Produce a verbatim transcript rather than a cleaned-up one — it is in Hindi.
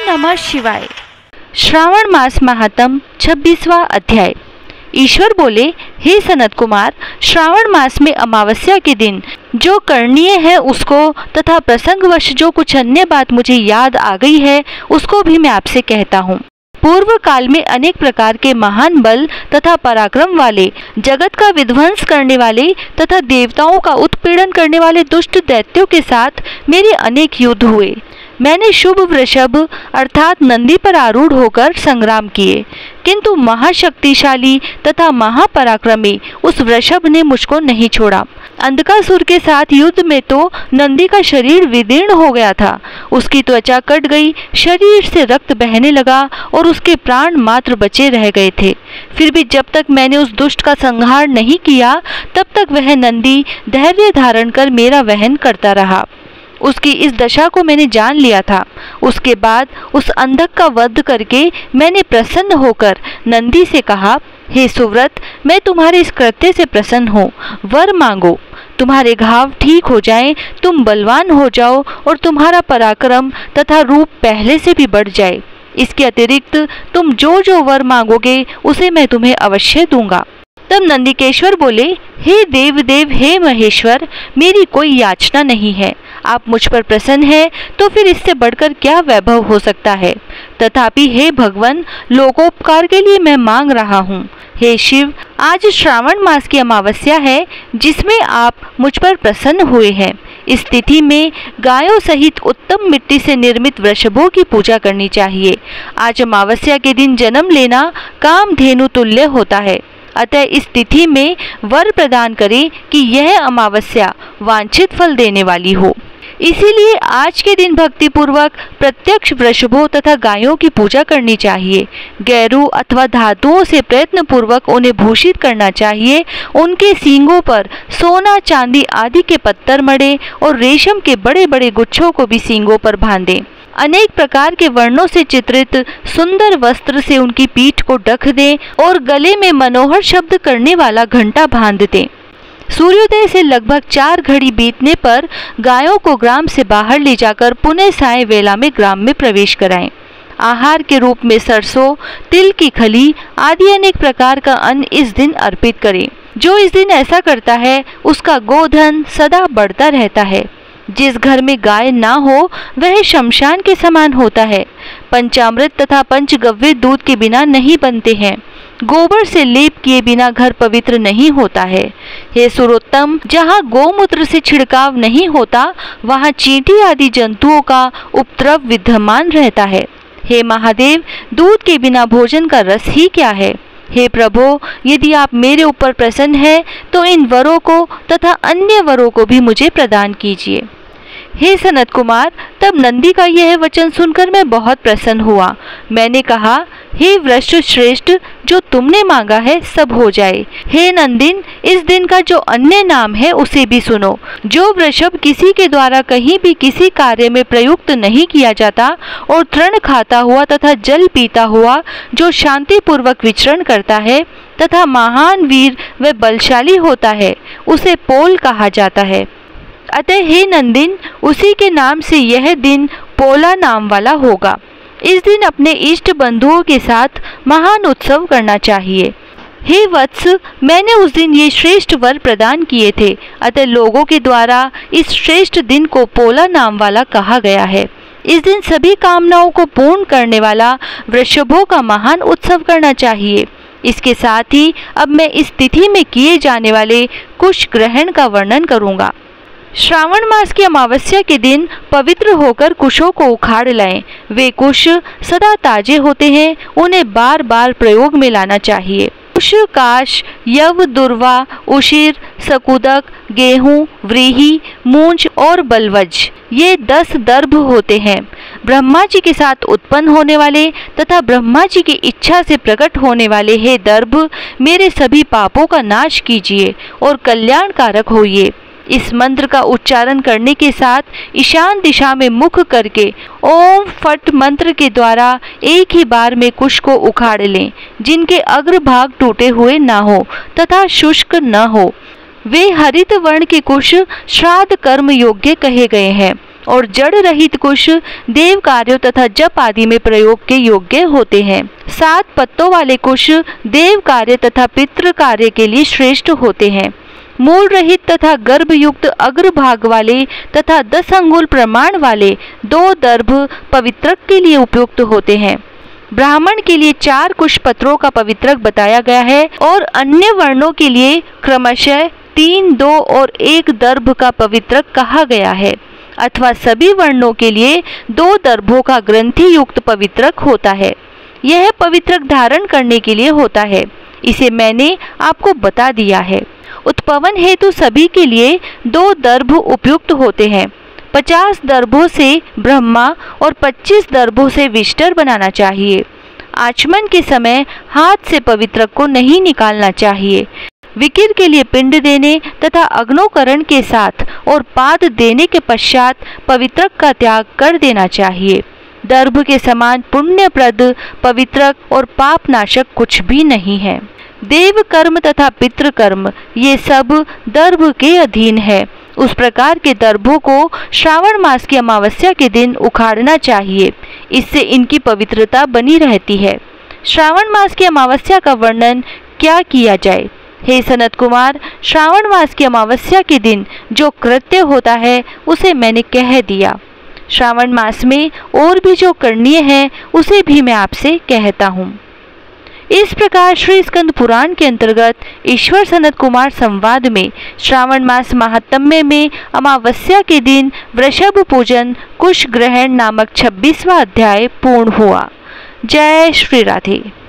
नमः शिवाय। श्रावण मास महात्म छब्बीसवां अध्याय। ईश्वर बोले, हे सनत कुमार, श्रावण मास में अमावस्या के दिन जो करणीय है उसको तथा प्रसंगवश जो कुछ अन्य बात मुझे याद आ गई है उसको भी मैं आपसे कहता हूँ। पूर्व काल में अनेक प्रकार के महान बल तथा पराक्रम वाले, जगत का विध्वंस करने वाले तथा देवताओं का उत्पीड़न करने वाले दुष्ट दैत्यों के साथ मेरे अनेक युद्ध हुए। मैंने शुभ वृषभ अर्थात नंदी पर आरूढ़ होकर संग्राम किए, किंतु महाशक्तिशाली तथा महापराक्रमी उस वृषभ ने मुझको नहीं छोड़ा। अंधकासुर के साथ युद्ध में तो नंदी का शरीर विदीर्ण हो गया था, उसकी त्वचा कट गई, शरीर से रक्त बहने लगा और उसके प्राण मात्र बचे रह गए थे। फिर भी जब तक मैंने उस दुष्ट का संहार नहीं किया तब तक वह नंदी धैर्य धारण कर मेरा वहन करता रहा। उसकी इस दशा को मैंने जान लिया था। उसके बाद उस अंधक का वध करके मैंने प्रसन्न होकर नंदी से कहा, हे सुव्रत, मैं तुम्हारे इस कृत्य से प्रसन्न हूँ, वर मांगो। तुम्हारे घाव ठीक हो जाएं, तुम बलवान हो जाओ और तुम्हारा पराक्रम तथा रूप पहले से भी बढ़ जाए। इसके अतिरिक्त तुम जो जो वर मांगोगे उसे मैं तुम्हें अवश्य दूंगा। तब नंदिकेश्वर बोले, हे देव देव, हे महेश्वर, मेरी कोई याचना नहीं है। आप मुझ पर प्रसन्न हैं तो फिर इससे बढ़कर क्या वैभव हो सकता है। तथापि हे भगवान, लोकोपकार के लिए मैं मांग रहा हूँ। हे शिव, आज श्रावण मास की अमावस्या है जिसमें आप मुझ पर प्रसन्न हुए हैं। इस तिथि में गायों सहित उत्तम मिट्टी से निर्मित वृषभों की पूजा करनी चाहिए। आज अमावस्या के दिन जन्म लेना कामधेनु तुल्य होता है। अतः इस तिथि में वर प्रदान करें कि यह अमावस्या वांछित फल देने वाली हो। इसीलिए आज के दिन भक्ति पूर्वक प्रत्यक्ष वृषभों तथा गायों की पूजा करनी चाहिए। गैरू अथवा धातुओं से प्रयत्न पूर्वक उन्हें भूषित करना चाहिए। उनके सींगों पर सोना चांदी आदि के पत्थर मढ़े और रेशम के बड़े बड़े गुच्छों को भी सींगों पर बांधें। अनेक प्रकार के वर्णों से चित्रित सुंदर वस्त्र से उनकी पीठ को ढक दें और गले में मनोहर शब्द करने वाला घंटा बांध दें। सूर्योदय से लगभग चार घड़ी बीतने पर गायों को ग्राम से बाहर ले जाकर पुनः साय वेला में ग्राम में प्रवेश कराएं। आहार के रूप में सरसों, तिल की खली आदि अनेक प्रकार का अन्न इस दिन अर्पित करें। जो इस दिन ऐसा करता है उसका गोधन सदा बढ़ता रहता है। जिस घर में गाय ना हो वह शमशान के समान होता है। पंचामृत तथा पंचगव्य दूध के बिना नहीं बनते हैं। गोबर से लेप किए बिना घर पवित्र नहीं होता है। हे सुरोत्तम, जहाँ गोमूत्र से छिड़काव नहीं होता वहाँ चींटी आदि जंतुओं का उपद्रव विद्यमान रहता है। हे महादेव, दूध के बिना भोजन का रस ही क्या है। हे प्रभो, यदि आप मेरे ऊपर प्रसन्न हैं तो इन वरों को तथा अन्य वरों को भी मुझे प्रदान कीजिए। हे सनत कुमार, तब नंदी का यह वचन सुनकर मैं बहुत प्रसन्न हुआ। मैंने कहा, हे वृष श्रेष्ठ, जो तुमने मांगा है सब हो जाए। हे नंदिन, इस दिन का जो अन्य नाम है उसे भी सुनो। जो वृषभ किसी के द्वारा कहीं भी किसी कार्य में प्रयुक्त नहीं किया जाता और तृण खाता हुआ तथा जल पीता हुआ जो शांति पूर्वक विचरण करता है तथा महान वीर व बलशाली होता है, उसे पोल कहा जाता है। अतः हे नंदिन, उसी के नाम से यह दिन पोला नाम वाला होगा। इस दिन अपने इष्ट बंधुओं के साथ महान उत्सव करना चाहिए। हे वत्स, मैंने उस दिन ये श्रेष्ठ वर प्रदान किए थे, अतः लोगों के द्वारा इस श्रेष्ठ दिन को पोला नाम वाला कहा गया है। इस दिन सभी कामनाओं को पूर्ण करने वाला वृषभों का महान उत्सव करना चाहिए। इसके साथ ही अब मैं इस तिथि में किए जाने वाले कुश ग्रहण का वर्णन करूँगा। श्रावण मास की अमावस्या के दिन पवित्र होकर कुशों को उखाड़ लाएं। वे कुश सदा ताजे होते हैं, उन्हें बार बार प्रयोग में लाना चाहिए। कुश, काश, यव, दुर्वा, उशिर, सकुदक, गेहूं, व्रीहि, मूंज और बलवज, ये दस दर्भ होते हैं। ब्रह्मा जी के साथ उत्पन्न होने वाले तथा ब्रह्मा जी की इच्छा से प्रकट होने वाले हे दर्भ, मेरे सभी पापों का नाश कीजिए और कल्याणकारक होइए। इस मंत्र का उच्चारण करने के साथ ईशान दिशा में मुख करके ओम फट मंत्र के द्वारा एक ही बार में कुश को उखाड़ लें, जिनके अग्रभाग टूटे हुए ना हो तथा शुष्क न हो। वे हरित वर्ण के कुश श्राद्ध कर्म योग्य कहे गए हैं। और जड़ रहित कुश देव कार्यों तथा जप आदि में प्रयोग के योग्य होते हैं। सात पत्तों वाले कुश देव कार्य तथा पितृ कार्य के लिए श्रेष्ठ होते हैं। मूल रहित तथा गर्भयुक्त अग्रभाग वाले तथा दस अंगुल प्रमाण वाले दो दर्भ पवित्रक के लिए उपयुक्त होते हैं। ब्राह्मण के लिए चार कुश पत्रों का पवित्रक बताया गया है और अन्य वर्णों के लिए क्रमशः तीन, दो और एक दर्भ का पवित्रक कहा गया है, अथवा सभी वर्णों के लिए दो दर्भों का ग्रंथि युक्त पवित्रक होता है। यह पवित्रक धारण करने के लिए होता है, इसे मैंने आपको बता दिया है। उत्पवन हेतु सभी के लिए दो दर्भ उपयुक्त होते हैं। पचास दर्भों से ब्रह्मा और पच्चीस दर्भों से विष्टर बनाना चाहिए। आचमन के समय हाथ से पवित्रक को नहीं निकालना चाहिए। विकिर के लिए पिंड देने तथा अग्नोकरण के साथ और पाद देने के पश्चात पवित्रक का त्याग कर देना चाहिए। दर्भ के समान पुण्यप्रद पवित्रक और पापनाशक कुछ भी नहीं है। देव कर्म तथा पितृ कर्म ये सब दर्भ के अधीन है। उस प्रकार के दर्भों को श्रावण मास की अमावस्या के दिन उखाड़ना चाहिए, इससे इनकी पवित्रता बनी रहती है। श्रावण मास की अमावस्या का वर्णन क्या किया जाए? हे सनत कुमार, श्रावण मास की अमावस्या के दिन जो कृत्य होता है उसे मैंने कह दिया। श्रावण मास में और भी जो करणीय है उसे भी मैं आपसे कहता हूँ। इस प्रकार श्री स्कंद पुराण के अंतर्गत ईश्वर सनत कुमार संवाद में श्रावण मास महात्म्य में अमावस्या के दिन वृषभ पूजन कुश ग्रहण नामक छब्बीसवां अध्याय पूर्ण हुआ। जय श्री राधे।